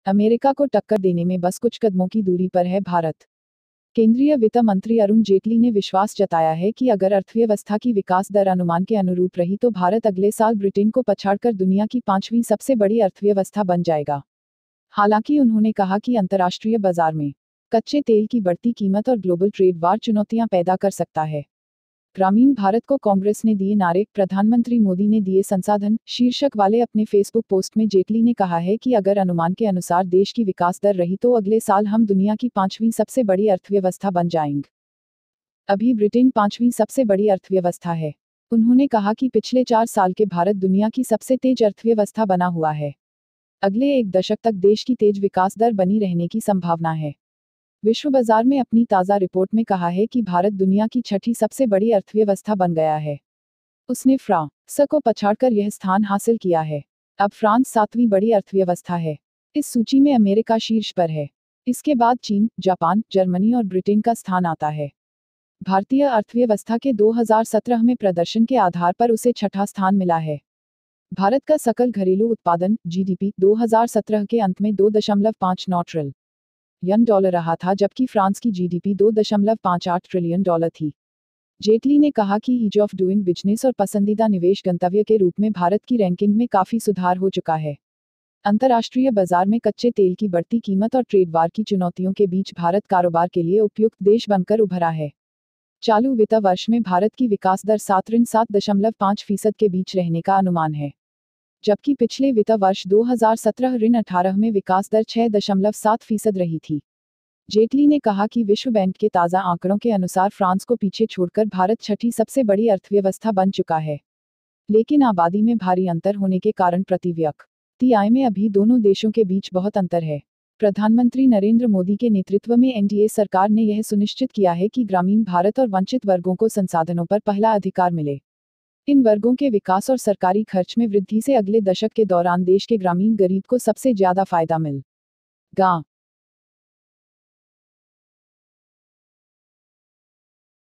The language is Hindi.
अमेरिका को टक्कर देने में बस कुछ कदमों की दूरी पर है भारत। केंद्रीय वित्त मंत्री अरुण जेटली ने विश्वास जताया है कि अगर अर्थव्यवस्था की विकास दर अनुमान के अनुरूप रही तो भारत अगले साल ब्रिटेन को पछाड़कर दुनिया की 5वीं सबसे बड़ी अर्थव्यवस्था बन जाएगा। हालांकि उन्होंने कहा कि अंतर्राष्ट्रीय बाजार में कच्चे तेल की बढ़ती कीमत और ग्लोबल ट्रेड वार चुनौतियां पैदा कर सकता है। ग्रामीण भारत को कांग्रेस ने दिए नारे, प्रधानमंत्री मोदी ने दिए संसाधन शीर्षक वाले अपने फेसबुक पोस्ट में जेटली ने कहा है कि अगर अनुमान के अनुसार देश की विकास दर रही तो अगले साल हम दुनिया की 5वीं सबसे बड़ी अर्थव्यवस्था बन जाएंगे। अभी ब्रिटेन 5वीं सबसे बड़ी अर्थव्यवस्था है। उन्होंने कहा कि पिछले 4 साल के भारत दुनिया की सबसे तेज अर्थव्यवस्था बना हुआ है। अगले 1 दशक तक देश की तेज विकास दर बनी रहने की संभावना है। विश्व बाजार में अपनी ताज़ा रिपोर्ट में कहा है कि भारत दुनिया की 6ठी सबसे बड़ी अर्थव्यवस्था बन गया है। उसने फ्रांस को पछाड़कर यह स्थान हासिल किया है। अब फ्रांस 7वीं बड़ी अर्थव्यवस्था है। इस सूची में अमेरिका शीर्ष पर है। इसके बाद चीन, जापान, जर्मनी और ब्रिटेन का स्थान आता है। भारतीय अर्थव्यवस्था के 2017 में प्रदर्शन के आधार पर उसे 6ठा स्थान मिला है। भारत का सकल घरेलू उत्पादन (जीडीपी) 2017 के अंत में $2.59 ट्रिलियन रहा था, जबकि फ्रांस की जीडीपी $2.58 ट्रिलियन थी। जेटली ने कहा कि ईज ऑफ डूइंग बिजनेस और पसंदीदा निवेश गंतव्य के रूप में भारत की रैंकिंग में काफी सुधार हो चुका है। अंतर्राष्ट्रीय बाजार में कच्चे तेल की बढ़ती कीमत और ट्रेड वार की चुनौतियों के बीच भारत कारोबार के लिए उपयुक्त देश बनकर उभरा है। चालू वित्त वर्ष में भारत की विकास दर 7.5% के बीच रहने का अनुमान है, जबकि पिछले वित्त वर्ष 2017-18 में विकास दर 6.7% रही थी। जेटली ने कहा कि विश्व बैंक के ताज़ा आंकड़ों के अनुसार फ्रांस को पीछे छोड़कर भारत 6ठी सबसे बड़ी अर्थव्यवस्था बन चुका है। लेकिन आबादी में भारी अंतर होने के कारण प्रति व्यक्ति आय में अभी दोनों देशों के बीच बहुत अंतर है। प्रधानमंत्री नरेंद्र मोदी के नेतृत्व में एनडीए सरकार ने यह सुनिश्चित किया है कि ग्रामीण भारत और वंचित वर्गों को संसाधनों पर पहला अधिकार मिले। इन वर्गों के विकास और सरकारी खर्च में वृद्धि से अगले दशक के दौरान देश के ग्रामीण गरीब को सबसे ज्यादा फायदा मिलेगा।